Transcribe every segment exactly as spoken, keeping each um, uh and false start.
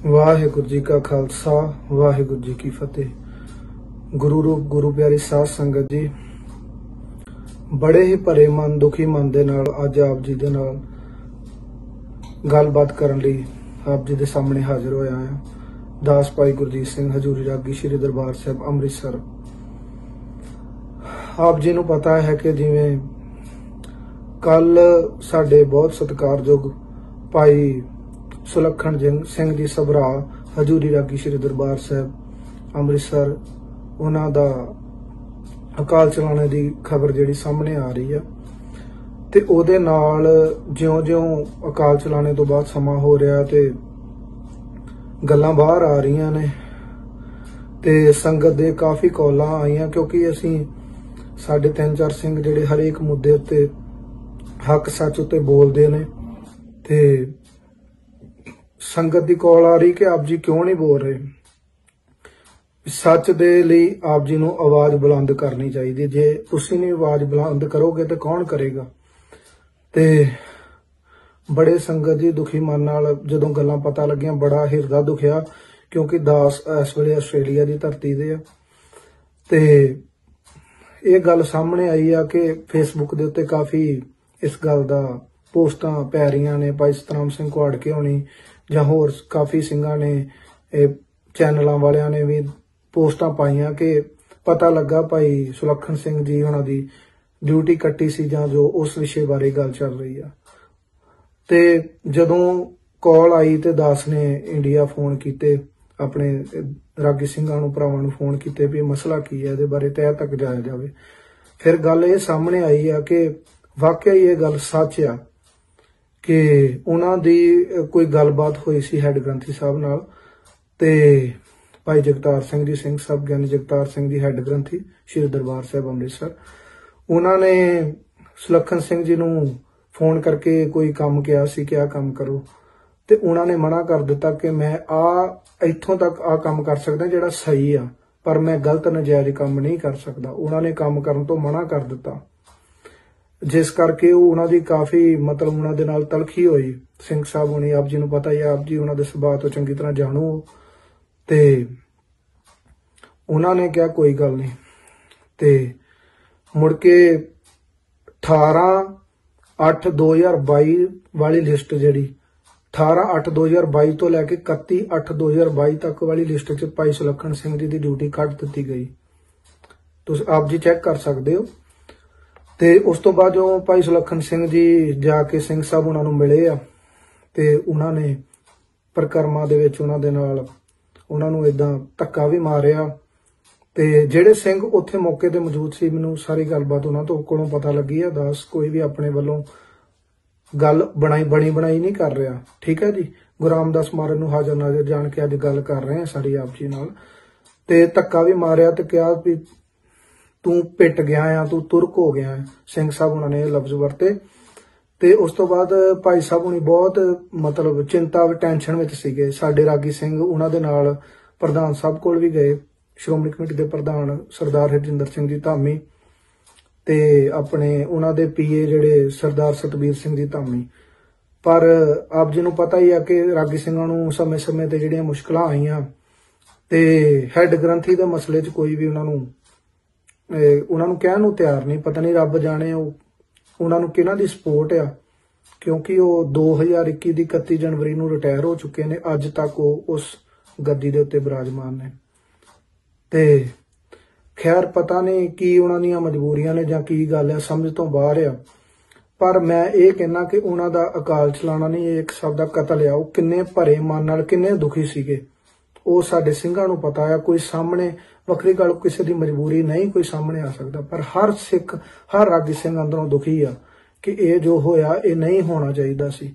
वाहिगुरू जी का खालसा वाहिगुरू जी की फतेह। गुरु रूप गुरु प्यारी साध संगत जी, बड़े ही भरे मन दुखी मन दे नाल अज आप जी दे नाल गलबात करन लई आप जी दे सामने हाजिर होया है। दास भाई गुरजीत सिंह हजूरी रागी श्री दरबार साहिब अमृतसर। आप जी नूं पता है कि जिवें कल साडे बहुत सत्कारयोग भाई सुलखन सिंह जी सबरा हजूरी रागी श्री दरबार साहिब अमृतसर उन्हां दा अकाल चलाने की खबर जिहड़ी सामने आ रही है ते ओहदे नाल ज्यों ज्यों अकाल चलाने तो बाद समा हो रहा ते गल्लां बाहर आ रही ने ते संगत दे काफ़ी कॉलां आईयां, क्योंकि असीं साडे तीन चार सिंह जिहड़े हरेक मुद्दे उत्ते हक सच उत्ते बोलदे ने ते संगत की कॉल आ रही कि आप जी क्यों नहीं बोल रहे। सच दे लई आप जी नूं आवाज बुलंद करनी चाहिए। जे तुसीं नहीं आवाज बुलंद करोगे तो कौन करेगा। ते बड़े संगत जी दुखी मन नाल जदों गल्लां पता लगियां बड़ा हिरदा दुखिया, क्योंकि दास इस वेले आस्ट्रेलिया की धरती दे आ ते ये गल सामने आई आ कि फेसबुक दे उत्ते काफ़ी इस गल दा पोस्टां पै रहीआं ने। भाई सतनाम सिंह कुहाड़के होनी जां होर काफ़ी सिंघां ने चैनलों वालियां ने भी पोस्टां पाईयां कि पता लगा भाई सुलखन सिंह जी उन्हां दी ड्यूटी कट्टी सी जां जो उस विषय बारे गल चल रही है। ते जदों कॉल आई ते दास ने इंडिया फोन कीते अपने रागी सिंघां नूं भरावां नूं फोन कीते भी मसला की है, इहदे बारे तह तक जाया जावे। फिर गल ये सामने आई है कि वाकई ये गल सच आ कि उन्हां दी कोई गलबात हुई सी हैड ग्रंथी साहब नाल ते भाई जगतार सिंह जी सिंह साहब ज्ञानी जगतार सिंह जी हैड ग्रंथी श्री दरबार साहिब अमृतसर, उन्होंने सुलखन सिंह जी नूं फोन करके कोई काम किया सी कि आ काम करो ते उन्होंने मना कर दिता कि मैं आ इत्थों तक आ काम कर सकदा जिहड़ा सही आ, पर मैं गलत नजायज काम नहीं कर सकदा। उन्होंने काम करन तो मना कर दिता, जिस करके उन्हों की काफ़ी मतलब उन्होंने दे नाल तलखी हुई। सिंह साहब होनी आप जी नूं पता ही आप जी उन्होंने सुभाअ तो चंगी तरह जाणू ते उन्होंने क्या कोई गल नहीं ते मुड़ के अठारह अठ दो हज़ार बई वाली लिस्ट जिहड़ी अठारह अठ दो हज़ार बई तो लैके इकत्ती अठ दो हज़ार बई तक वाली लिस्ट च भाई सुलखन सिंह जी की ड्यूटी कट दी गई। तुसीं आप जी चैक कर सकते हो। ते उस तो बाद जो भाई सुलखन सिंह जी जाके सिंह साहब उन्होंने मिले आ ते उन्होंने परिक्रमा दे विच उन्हां दे नाल उन्होंने इदां धक्का भी मारिया ते जिहड़े सिंह उत्थे मौके ते मौजूद सी मैनूं सारी गलबात उन्हां तो कोलों पता लगी है। दास कोई भी अपने वालों गल बनाई बनी बनाई नहीं कर रहा, ठीक है जी। गुरु रामदास महाराज नूं हाजर नाजर जान के अज गल कर रहे हैं सारी आप जी नाल ते धक्का भी मारिया ते कहा भी तू पिट गया आ, तू तुरक हो गया है। सिंह साहब उन्होंने ये लफ्ज वरते ते उस तो बाद भाई साहब हुणी बहुत मतलब चिंता टेंशन में सीगे। साडे रागी सिंह उन्हां दे नाल प्रधान साहब कोल भी गए, श्रोमणी कमेटी के प्रधान सरदार हरजिंदर सिंह जी धामी ते अपने उन्हां दे पीए जिहड़े सरदार सतबीर सिंह जी धामी। पर आप जी नूं पता ही है कि रागी सिंघां नूं समय समय ते जिहड़ियां मुश्किलां आईयां ते हैड ग्रंथी दे मसले च कोई भी उन्हां नूं उन्होंने कहण नूं तैयार नहीं। पता नहीं रब जाने उन्होंने किन्हां दी सपोर्ट आ, क्योंकि वो दो हज़ार इक्की की इकत्ती जनवरी नूं रिटायर हो चुके हैं, अज तक वो उस गद्दी दे उत्ते विराजमान ने। ते खैर पता नहीं की उन्हां दीयां मजबूरियां ने जां की गल है, समझ तो बाहर आ। पर मैं ये कहना कि उन्हां दा अकाल चलाना नहीं, एक सब दा कतल आ। वो किन्ने भरे मन नाल किन्ने दुखी सीगे वो साडे सिंघां नूं पता है। कोई सामने वखरी गल किसी की मजबूरी नहीं कोई सामने आ सकता, पर हर सिख हर रागी सिंह अंदरों दुखी आ कि ये जो होया ये नहीं होना चाहिए सी।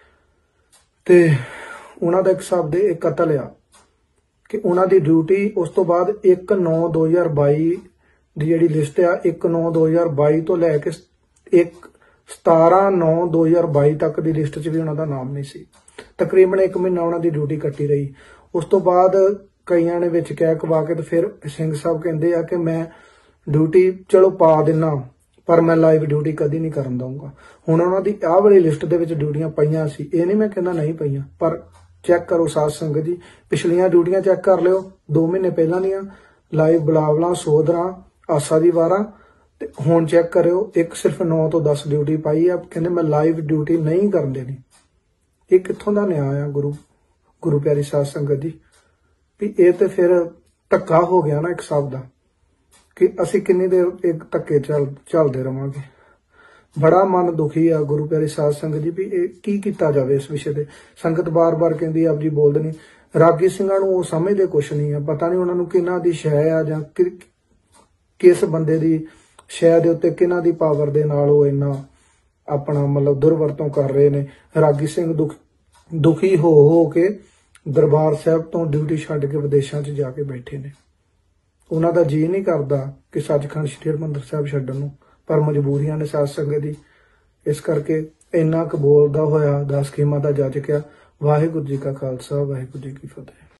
ते उन्हां दा एक हिसाब दे एक कतल आ कि उन्हां दी ड्यूटी उस तो बाद एक नौ दो हज़ार बई की जिहड़ी लिस्ट आ एक नौ दो हज़ार बई तो लैके एक सतारह नौ दो हज़ार बई तक की लिस्ट च भी उन्हां दा नाम नहीं सी। तकरीबन एक महीना उन्हां दी ड्यूटी कट्टी रही। उस तो बाद कईयां ने विच कह कवा के तो फिर सिंह साहब कहते हैं कि मैं ड्यूटी चलो पा देना पर मैं लाइव ड्यूटी कदी नहीं करन दूंगा। हुण उन्हां दी आह वाली लिस्ट दे विच ड्यूटियां पईयां सी, ये नहीं मैं कहना नहीं पईयां, पर ਚੈੱਕ ਕਰੋ ਸਾਧ ਸੰਗਤ ਜੀ, ਪਿਛਲੀਆਂ ਡਿਊਟੀਆਂ ਚੈੱਕ ਕਰ ਲਿਓ, ਦੋ ਮਹੀਨੇ ਪਹਿਲਾਂ ਦੀਆਂ ਲਾਈਵ ਬਲਾਵਲਾਂ ਸੋਧਰਾਂ ਆਸਾ ਦੀ ਵਾਰਾਂ ਤੇ ਹੁਣ ਚੈੱਕ ਕਰਿਓ। ਇੱਕ ਸਿਰਫ ਨੌ ਤੋਂ ਦਸ ਡਿਊਟੀ ਪਾਈ ਆ, ਕਹਿੰਦੇ ਮੈਂ ਲਾਈਵ ਡਿਊਟੀ ਨਹੀਂ ਕਰਨ ਦੇਣੀ। ਇਹ ਕਿੱਥੋਂ ਦਾ ਨਿਆਂ ਆ ਗੁਰੂ ਗੁਰੂ ਪਿਆਰੀ ਸਾਧ ਸੰਗਤ ਜੀ? ਵੀ ਇਹ ਤੇ ਫਿਰ ਧੱਕਾ ਹੋ ਗਿਆ ਨਾ ਇੱਕ ਹਿਸਾਬ ਦਾ, ਕਿ ਅਸੀਂ ਕਿੰਨੀ ਦੇਰ ਇੱਕ ਧੱਕੇ ਚੱਲ ਚੱਲਦੇ ਰਵਾਂਗੇ। ਬੜਾ ਮਨ ਦੁਖੀ ਆ ਗੁਰੂ ਪਿਆਰੀ ਸਾਧ ਸੰਗਤ ਜੀ, ਵੀ ਇਹ ਕੀ ਕੀਤਾ ਜਾਵੇ ਇਸ ਵਿਸ਼ੇ ਤੇ। ਸੰਗਤ ਬਾਰ-ਬਾਰ ਕਹਿੰਦੀ ਆਪ ਜੀ ਬੋਲਦੇ ਨਹੀਂ, ਰਾਗੀ ਸਿੰਘਾਂ ਨੂੰ ਉਹ ਸਮਝਦੇ ਕੁਛ ਨਹੀਂ ਆ, ਪਤਾ ਨਹੀਂ ਉਹਨਾਂ ਨੂੰ ਕਿਹਨਾਂ ਦੀ ਸ਼ੈ ਆ ਜਾਂ ਕਿਸ ਬੰਦੇ ਦੀ ਸ਼ੈ ਦੇ ਉੱਤੇ ਕਿਹਨਾਂ ਦੀ ਪਾਵਰ ਦੇ ਨਾਲ ਉਹ ਇੰਨਾ ਆਪਣਾ ਮਤਲਬ ਦੁਰਵਰਤੋਂ ਕਰ ਰਹੇ ਨੇ। ਰਾਗੀ ਸਿੰਘ ਦੁਖ ਦੁਖੀ ਹੋ ਹੋ ਕੇ ਦਰਬਾਰ ਸਾਹਿਬ ਤੋਂ ਡਿਊਟੀ ਛੱਡ ਕੇ ਵਿਦੇਸ਼ਾਂ 'ਚ ਜਾ ਕੇ ਬੈਠੇ ਨੇ। ਉਹਨਾਂ ਦਾ ਜੀ ਨਹੀਂ ਕਰਦਾ ਕਿ ਸੱਚਖੰਡ ਸ੍ਰੀ ਹਰਿਮੰਦਰ ਸਾਹਿਬ ਛੱਡਣ ਨੂੰ, ਪਰ ਮਜਬੂਰੀਆਂ ਨੇ ਸਾਧ ਸੰਗਤ ਦੀ। ਇਸ ਕਰਕੇ ਇੰਨਾ ਕੁ ਬੋਲਦਾ ਹੋਇਆ ਦਸ ਖੇਮਾਂ ਦਾ ਜੱਜ ਕਿਹਾ। ਵਾਹਿਗੁਰੂ ਜੀ ਕਾ ਖਾਲਸਾ, ਵਾਹਿਗੁਰੂ ਜੀ ਕੀ ਫਤਿਹ।